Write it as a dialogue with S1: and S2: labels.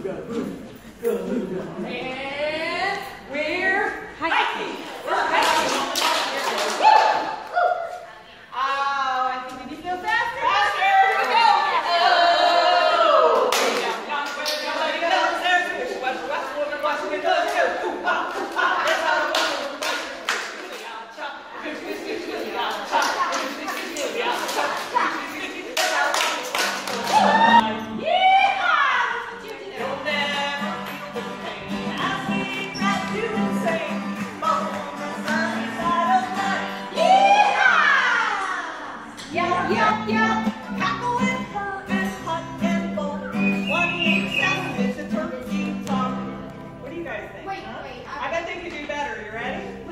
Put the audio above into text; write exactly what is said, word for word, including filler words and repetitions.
S1: Beluga, beluga. And we're hiking. We're hiking. Oh, I think we can go faster. Faster. Here we go. Oh. Way down, down, way down, way down. There's watch, watch, watch, watch, watch, go, go. Ooh, ah, ah. That's how it goes.
S2: Yep, yep, yep. Cackle and purr and hunt and bolt. One each sound is a turkey talk. What do you guys think?
S3: Wait,
S2: huh?
S3: wait.
S2: I bet they could do better. You ready?